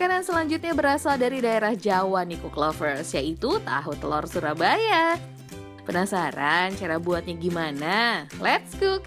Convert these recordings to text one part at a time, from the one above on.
Makanan selanjutnya berasal dari daerah Jawa nih Cook Lovers, yaitu tahu telur Surabaya. Penasaran cara buatnya gimana? Let's cook!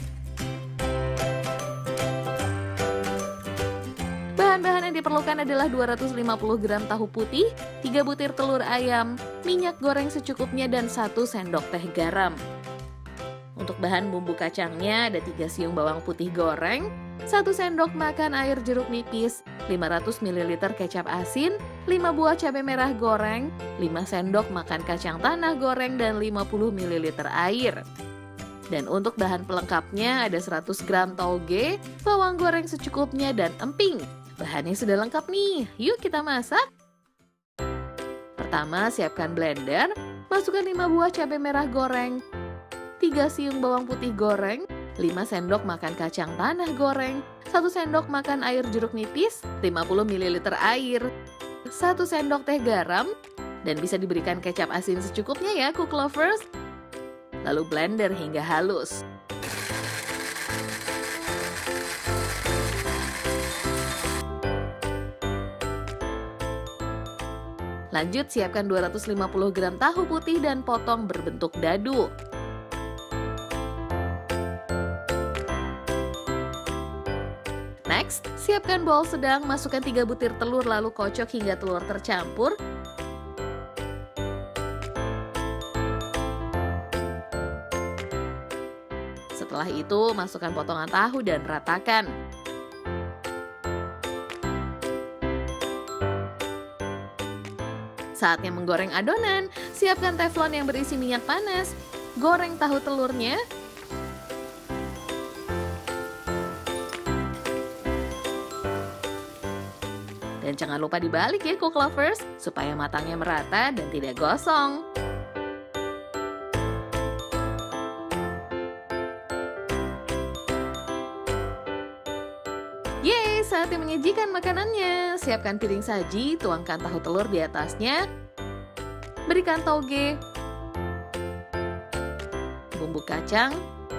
Bahan-bahan yang diperlukan adalah 250 gram tahu putih, 3 butir telur ayam, minyak goreng secukupnya, dan 1 sendok teh garam. Untuk bahan bumbu kacangnya ada 3 siung bawang putih goreng, 1 sendok makan air jeruk nipis, 500 ml kecap asin, 5 buah cabai merah goreng, 5 sendok makan kacang tanah goreng, dan 50 ml air. Dan untuk bahan pelengkapnya ada 100 gram toge, bawang goreng secukupnya, dan emping. Bahannya sudah lengkap nih, yuk kita masak. Pertama, siapkan blender, masukkan 5 buah cabai merah goreng, 3 siung bawang putih goreng, 5 sendok makan kacang tanah goreng, 1 sendok makan air jeruk nipis, 50 ml air, 1 sendok teh garam, dan bisa diberikan kecap asin secukupnya ya Cook Lovers. Lalu blender hingga halus. Lanjut siapkan 250 gram tahu putih dan potong berbentuk dadu. Next, siapkan bowl sedang, masukkan 3 butir telur lalu kocok hingga telur tercampur. Setelah itu, masukkan potongan tahu dan ratakan. Saatnya menggoreng adonan, siapkan teflon yang berisi minyak panas. Goreng tahu telurnya. Dan jangan lupa dibalik ya Cook Lovers, supaya matangnya merata dan tidak gosong. Yeay, saatnya menyajikan makanannya. Siapkan piring saji, tuangkan tahu telur di atasnya. Berikan toge, bumbu kacang,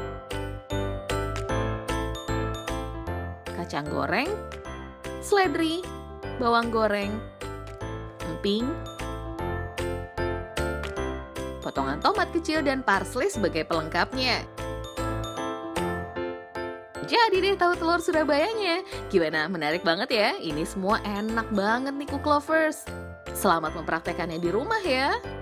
kacang goreng, seledri, bawang goreng, emping, potongan tomat kecil, dan parsley sebagai pelengkapnya. Jadi deh tahu telur Surabayanya. Gimana? Menarik banget ya? Ini semua enak banget nih Cook Lovers. Selamat mempraktekannya di rumah ya.